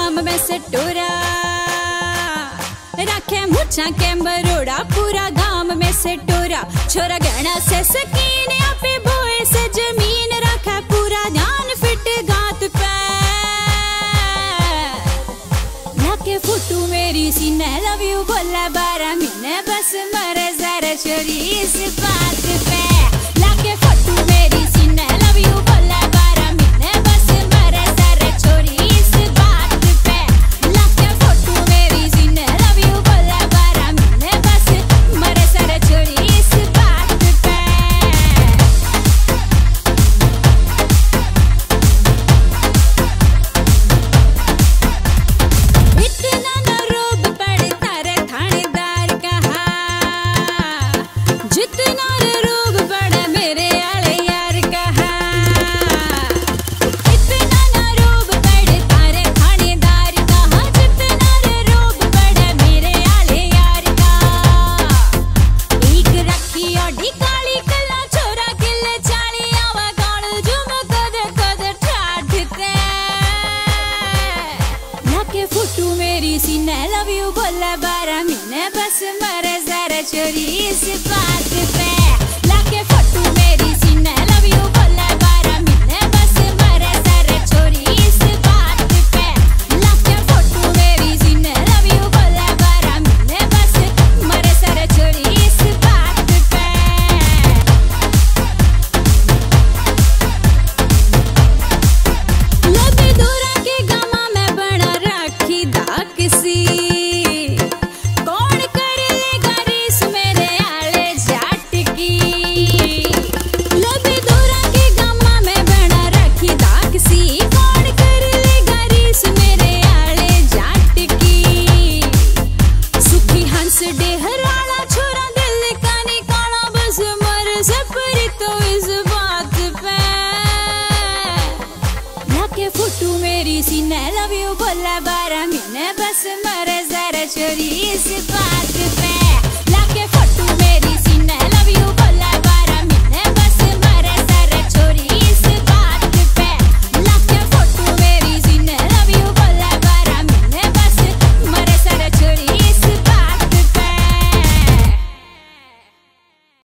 गाम में से टोरा रखे मुछा के बरोड़ा पूरा गाम में से टोरा छोरा गहना से सकीन पे बोए से जमीन रखा पूरा ध्यान फिट गात पे लाके फोटू मेरी सी न लव यू बोला 12 महीने बस मरे जरा छोरी इस बात पे लाके फोटू मेरी सी न लव यू बोला 12 महीने बस मरे जरा छोरी इस बात पे लाके फोटू मेरी सी न लव यू बोला 12 महीने बस मरे जरा छोरी इस बात पे। इतना न रोब पड़ता रे थानेदार कहा जितना रे रोब पड़ा मेरे आले यार कहा इतना न रोब पड़ता रे थानेदार कहा जितना रे रोब पड़ा मेरे आले यार का एक रखी ओडी काली कल्ला छोरा किले चाली आवा गाल जुम कद कद ठाठते लाके फोटू मेरी सी न लव यू बोला 12 महीने बस मरे जरा छोरी इस बात पे लाके फोटू मेरी सी न लव यू बोला 12 महीने बस मरे जरा छोरी इस बात पे लाके फोटू मेरी सी न लव यू बोला 12 महीने बस मरे जरा छोरी इस बात पे। लबे दूरा के गामा में बना राखी दाकसी कौन कर लेगा रीस मेरे आले जाट की लबे दूरा के गामा में बना राखी दाकसी कौन कर लेगा रीस मेरे आले जाट की सुखी हंस डेहराला छोरा दिल का निकाला बस मर सपरी तो इस बात पे लाके फोटू मेरी सी न लव यू बोला 12 महीने बस मरे जरा छोरी इस बात पे।